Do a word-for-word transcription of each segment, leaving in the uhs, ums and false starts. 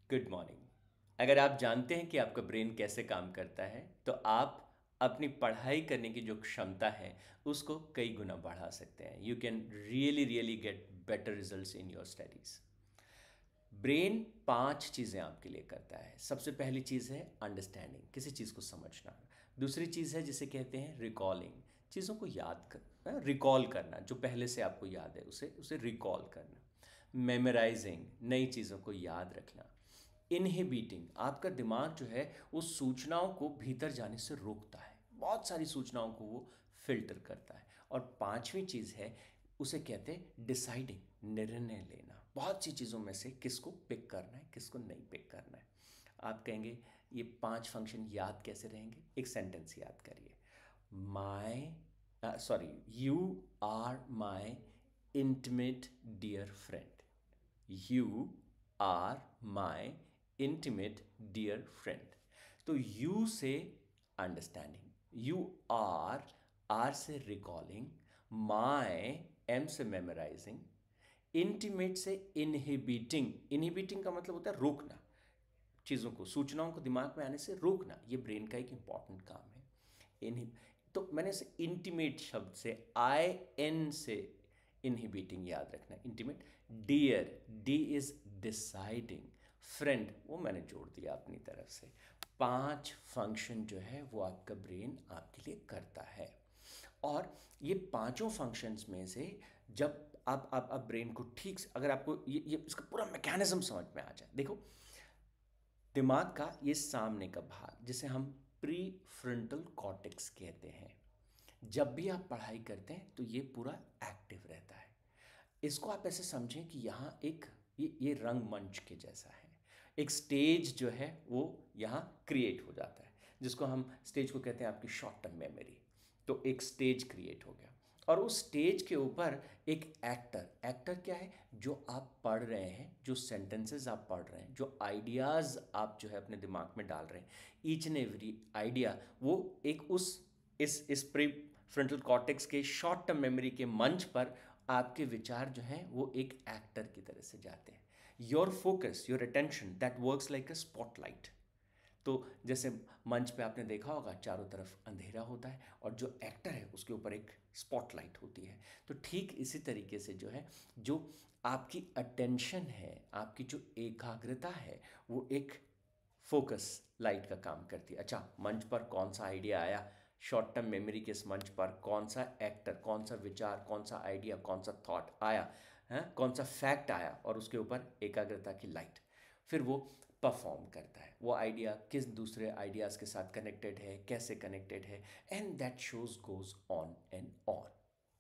Good morning. अगर आप जानते हैं कि आपका ब्रेन कैसे काम करता है तो आप अपनी पढ़ाई करने की जो क्षमता है उसको कई गुना बढ़ा सकते हैं। You can really really get better results in your studies. Brain पांच चीज़ें आपके लिए करता है। सबसे पहली चीज़ है अंडरस्टैंडिंग, किसी चीज़ को समझना। दूसरी चीज़ है जिसे कहते हैं रिकॉलिंग, चीज़ों को याद कर रिकॉल करना, जो पहले से आपको याद है उसे उसे रिकॉल करना। मेमोराइजिंग, नई चीज़ों को याद रखना। इनहिबिटिंग, आपका दिमाग जो है वो सूचनाओं को भीतर जाने से रोकता है, बहुत सारी सूचनाओं को वो फिल्टर करता है। और पांचवी चीज़ है, उसे कहते हैं डिसाइडिंग, निर्णय लेना, बहुत सी चीज़ों में से किसको पिक करना है किसको नहीं पिक करना है। आप कहेंगे ये पांच फंक्शन याद कैसे रहेंगे? एक सेंटेंस याद करिए। My sorry you are my intimate dear friend. You are my intimate dear friend. तो यू से अंडरस्टैंडिंग, यू आर, आर से रिकॉलिंग, माई, एम से मेमोराइजिंग, इंटीमेट से इनहिबिटिंग। इनहिबिटिंग का मतलब होता है रोकना, चीज़ों को, सूचनाओं को दिमाग में आने से रोकना। ये ब्रेन का एक इंपॉर्टेंट काम है। इनहिब तो मैंने से इंटीमेट शब्द से, आई एन से इनहिबिटिंग याद रखना, intimate. Dear, D is deciding, friend वो मैंने जोड़ दिया अपनी तरफ से। पांच फंक्शन जो है वो आपका ब्रेन आपके लिए करता है। और ये पांचों फंक्शंस में से जब आप आप आप ब्रेन को ठीक से, अगर आपको ये ये इसका पूरा मैकेनिज्म समझ में आ जाए, देखो, दिमाग का ये सामने का भाग जिसे हम प्री फ्रंटल कॉर्टेक्स कहते हैं, जब भी आप पढ़ाई करते हैं तो ये पूरा एक्टिव रहता है। इसको आप ऐसे समझें कि यहाँ एक ये ये रंगमंच के जैसा है। एक स्टेज जो है वो यहाँ क्रिएट हो जाता है, जिसको हम स्टेज को कहते हैं आपकी शॉर्ट टर्म मेमोरी। तो एक स्टेज क्रिएट हो गया और उस स्टेज के ऊपर एक एक्टर, एक्टर क्या है? जो आप पढ़ रहे हैं, जो सेंटेंसेस आप पढ़ रहे हैं, जो आइडियाज़ आप जो है अपने दिमाग में डाल रहे हैं, ईच एंड एवरी आइडिया वो एक उस इस इस प्री फ्रंटल कॉर्टेक्स के शॉर्ट टर्म मेमोरी के मंच पर आपके विचार जो हैं वो एक एक्टर की तरह से जाते हैं। Your focus, your attention, that works like a spotlight. तो जैसे मंच पे आपने देखा होगा चारों तरफ अंधेरा होता है और जो एक्टर है उसके ऊपर एक स्पॉटलाइट होती है। तो ठीक इसी तरीके से जो है, जो आपकी अटेंशन है, आपकी जो एकाग्रता है, वो एक फोकस लाइट का काम करती है। अच्छा, मंच पर कौन सा आइडिया आया, शॉर्ट टर्म मेमोरी के इस मंच पर कौन सा एक्टर, कौन सा विचार, कौन सा आइडिया, कौन सा थॉट आया है, कौन सा फैक्ट आया, और उसके ऊपर एकाग्रता की लाइट, फिर वो परफॉर्म करता है। वो आइडिया किस दूसरे आइडियाज़ के साथ कनेक्टेड है, कैसे कनेक्टेड है, and that shows goes on and on.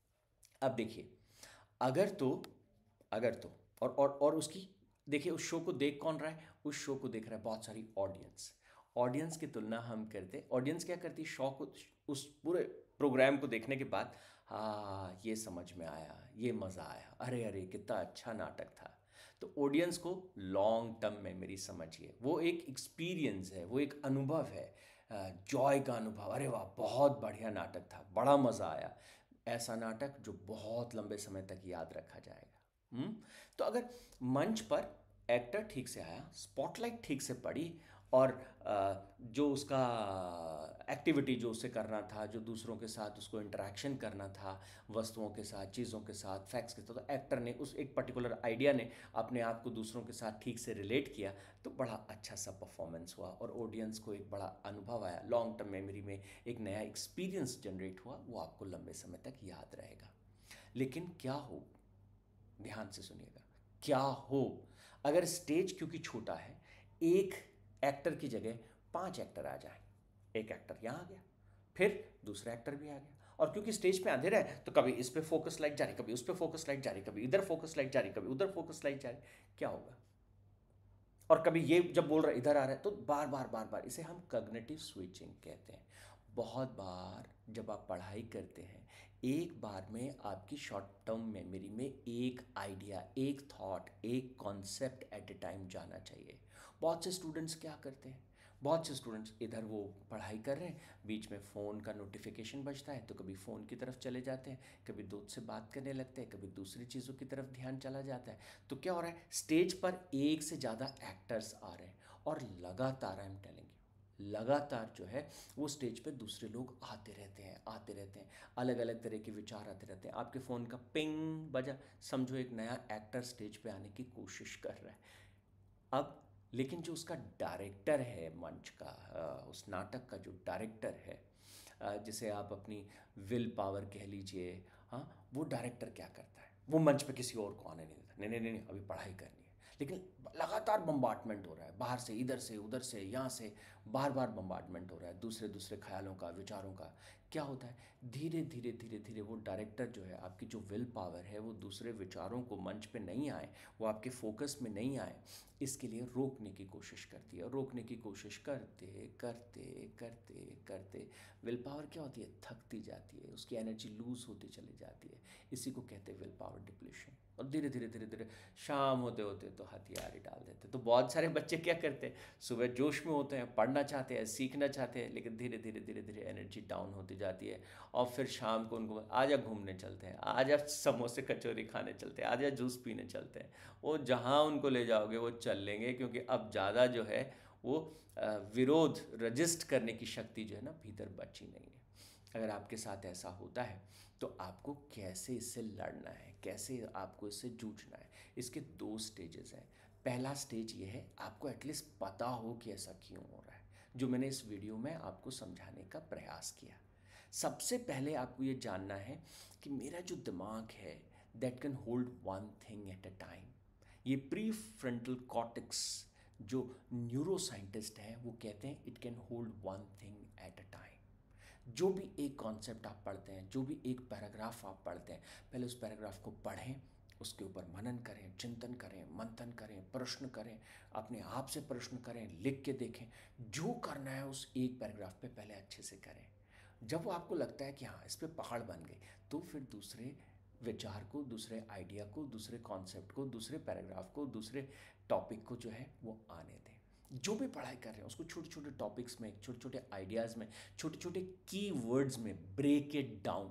अब देखिए, अगर तो अगर तो और और और उसकी, देखिए उस शो को देख कौन रहा है? उस शो को देख रहा है बहुत सारी ऑडियंस। ऑडियंस की तुलना हम करते, ऑडियंस क्या करती है? शो को, उस पूरे प्रोग्राम को देखने के बाद, हाँ ये समझ में आया, ये मज़ा आया, अरे अरे कितना अच्छा नाटक था। तो ऑडियंस को लॉन्ग टर्म मेमोरी समझिए, वो एक एक्सपीरियंस है, वो एक अनुभव है, जॉय का अनुभव। अरे वाह बहुत बढ़िया नाटक था, बड़ा मज़ा आया। ऐसा नाटक जो बहुत लंबे समय तक याद रखा जाएगा। हम्म तो अगर मंच पर एक्टर ठीक से आया, स्पॉटलाइट ठीक से पड़ी, और अ, जो उसका एक्टिविटी जो उसे करना था, जो दूसरों के साथ उसको इंटरेक्शन करना था, वस्तुओं के साथ, चीज़ों के साथ, फैक्ट्स के साथ, तो एक्टर ने उस एक पर्टिकुलर आइडिया ने अपने आप को दूसरों के साथ ठीक से रिलेट किया, तो बड़ा अच्छा सा परफॉर्मेंस हुआ और ऑडियंस को एक बड़ा अनुभव आया, लॉन्ग टर्म मेमोरी में एक नया एक्सपीरियंस जनरेट हुआ, वो आपको लंबे समय तक याद रहेगा। लेकिन क्या हो, ध्यान से सुनिएगा, क्या हो अगर स्टेज क्योंकि छोटा है, एक एक्टर की जगह पांच एक्टर आ जाए। एक एक्टर यहाँ आ गया, फिर दूसरा एक्टर भी आ गया, और क्योंकि स्टेज पे अंधेरा है तो कभी इस पे फोकस लाइट जा रही, कभी उस पे फोकस लाइट जा रही, कभी इधर फोकस लाइट जा रही, कभी उधर फोकस लाइट जा रही, क्या होगा? और कभी ये जब बोल रहा है इधर आ रहा है, तो बार बार बार बार, इसे हम कॉग्निटिव स्विचिंग कहते हैं। बहुत बार जब आप पढ़ाई करते हैं, एक बार में आपकी शॉर्ट टर्म मेमोरी में एक आइडिया, एक थॉट, एक कॉन्सेप्ट एट ए टाइम जाना चाहिए। बहुत से स्टूडेंट्स क्या करते हैं, बहुत से स्टूडेंट्स इधर वो पढ़ाई कर रहे हैं, बीच में फ़ोन का नोटिफिकेशन बजता है तो कभी फ़ोन की तरफ चले जाते हैं, कभी दोस्त से बात करने लगते हैं, कभी दूसरी चीज़ों की तरफ ध्यान चला जाता है। तो क्या हो रहा है, स्टेज पर एक से ज़्यादा एक्टर्स आ रहे हैं और लगातार, आई एम टेलिंग यू, लगातार जो है वो स्टेज पे दूसरे लोग आते रहते हैं आते रहते हैं, अलग अलग तरह के विचार आते रहते हैं। आपके फ़ोन का पिंग बजा, समझो एक नया एक्टर स्टेज पे आने की कोशिश कर रहा है। अब लेकिन जो उसका डायरेक्टर है मंच का, अ, उस नाटक का जो डायरेक्टर है, अ, जिसे आप अपनी विल पावर कह लीजिए, हाँ, वो डायरेक्टर क्या करता है, वो मंच पे किसी और को आने नहीं देता, नहीं नहीं नहीं नहीं, अभी पढ़ाई करनी है। लेकिन लगातार बम्बार्टमेंट हो रहा है, बाहर से, इधर से उधर से, यहाँ से, बार बार बम्बार्टमेंट हो रहा है दूसरे दूसरे ख्यालों का, विचारों का। क्या होता है, धीरे धीरे धीरे धीरे वो डायरेक्टर जो है, आपकी जो विल पावर है, वो दूसरे विचारों को मंच पे नहीं आए, वो आपके फोकस में नहीं आए, इसके लिए रोकने की कोशिश करती है। और रोकने की कोशिश करते करते करते करते विल पावर क्या होती है, थकती जाती है, उसकी एनर्जी लूज़ होती चली जाती है। इसी को कहते हैं विल पावर डिप्लीशन। और धीरे धीरे धीरे धीरे शाम होते होते तो हथियार ही डाल देते। तो बहुत सारे बच्चे क्या करते हैं, सुबह जोश में होते हैं, पढ़ना चाहते हैं, सीखना चाहते हैं, लेकिन धीरे धीरे धीरे धीरे एनर्जी डाउन होती जाती है। और फिर शाम को उनको आजा घूमने चलते हैं, आजा समोसे कचौरी खाने चलते हैं, आजा जूस पीने चलते हैं। वो जहाँ उनको ले जाओगे वो चल लेंगे, क्योंकि अब ज़्यादा जो है वो अ, विरोध, रजिस्ट करने की शक्ति जो है ना भीतर बची नहीं है। अगर आपके साथ ऐसा होता है तो आपको कैसे इससे लड़ना है, कैसे आपको इससे जूझना है, इसके दो स्टेजेस हैं। पहला स्टेज ये है, आपको एटलीस्ट पता हो कि ऐसा क्यों हो रहा है, जो मैंने इस वीडियो में आपको समझाने का प्रयास किया। सबसे पहले आपको ये जानना है कि मेरा जो दिमाग है, that can hold one thing at a time. ये प्री फ्रंटल कॉर्टेक्स, जो न्यूरो साइंटिस्ट हैं, वो कहते हैं it can hold one thing at a time. जो भी एक कॉन्सेप्ट आप पढ़ते हैं, जो भी एक पैराग्राफ आप पढ़ते हैं, पहले उस पैराग्राफ को पढ़ें, उसके ऊपर मनन करें, चिंतन करें, मंथन करें, प्रश्न करें, अपने आप से प्रश्न करें, लिख के देखें। जो करना है उस एक पैराग्राफ पे पहले अच्छे से करें। जब वो आपको लगता है कि हाँ इस पे पहाड़ बन गई, तो फिर दूसरे विचार को, दूसरे आइडिया को, दूसरे कॉन्सेप्ट को, दूसरे पैराग्राफ को, दूसरे टॉपिक को जो है वो आने दें। जो भी पढ़ाई कर रहे हैं उसको छोटे छोटे टॉपिक्स में, छोटे छोटे आइडियाज़ में, छोटे छोटे की वर्ड्स में break it down,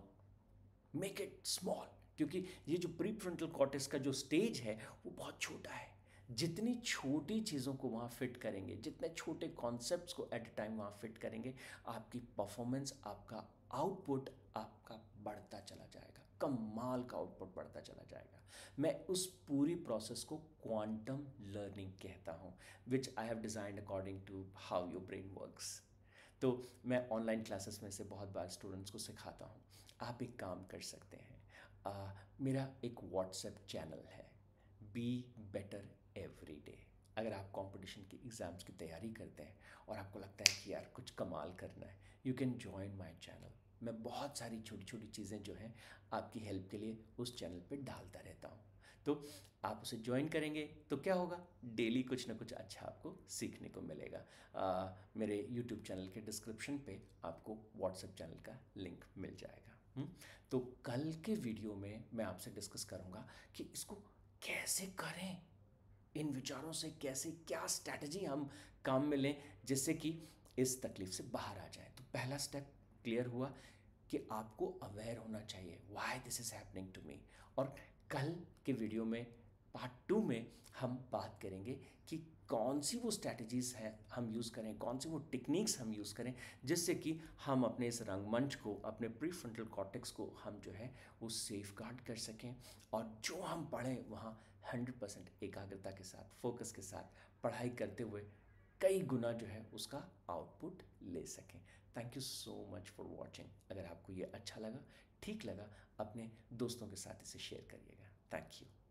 make it small. क्योंकि ये जो प्री फ्रंटल कॉर्टेक्स का जो स्टेज है वो बहुत छोटा है। जितनी छोटी चीज़ों को वहाँ फिट करेंगे, जितने छोटे कॉन्सेप्ट्स को एट अ टाइम वहाँ फिट करेंगे, आपकी परफॉर्मेंस, आपका आउटपुट आपका बढ़ता चला जाएगा, कमाल का आउटपुट बढ़ता चला जाएगा। मैं उस पूरी प्रोसेस को क्वांटम लर्निंग कहता हूँ, which I have designed according to how your brain works. तो मैं ऑनलाइन क्लासेस में से बहुत बार स्टूडेंट्स को सिखाता हूँ। आप एक काम कर सकते हैं, आ, मेरा एक व्हाट्सएप चैनल है, बी बेटर एवरी डे। अगर आप कंपटीशन की एग्ज़ाम्स की तैयारी करते हैं और आपको लगता है कि यार कुछ कमाल करना है, you can join my channel. मैं बहुत सारी छोटी छोटी चीज़ें जो हैं आपकी हेल्प के लिए उस चैनल पे डालता रहता हूँ। तो आप उसे ज्वाइन करेंगे तो क्या होगा, डेली कुछ ना कुछ अच्छा आपको सीखने को मिलेगा। आ, मेरे यूट्यूब चैनल के डिस्क्रिप्शन पे आपको व्हाट्सएप चैनल का लिंक मिल जाएगा। हुँ? तो कल के वीडियो में मैं आपसे डिस्कस करूँगा कि इसको कैसे करें, इन विचारों से कैसे, क्या स्ट्रैटेजी हम काम में लें जिससे कि इस तकलीफ से बाहर आ जाए। तो पहला स्टेप क्लियर हुआ कि आपको अवेयर होना चाहिए, why this is happening to me. और कल के वीडियो में, पार्ट टू में, हम बात करेंगे कि कौन सी वो स्ट्रैटेजीज़ हैं हम यूज़ करें, कौन सी वो टेक्निक्स हम यूज़ करें, जिससे कि हम अपने इस रंगमंच को, अपने प्री फ्रंटल कॉर्टेक्स को हम जो है वो सेफ गार्ड कर सकें, और जो हम पढ़ें वहाँ हंड्रेड परसेंट एकाग्रता के साथ, फोकस के साथ पढ़ाई करते हुए कई गुना जो है उसका आउटपुट ले सकें। Thank you so much for watching. अगर आपको ये अच्छा लगा, ठीक लगा, अपने दोस्तों के साथ इसे शेयर करिएगा। Thank you.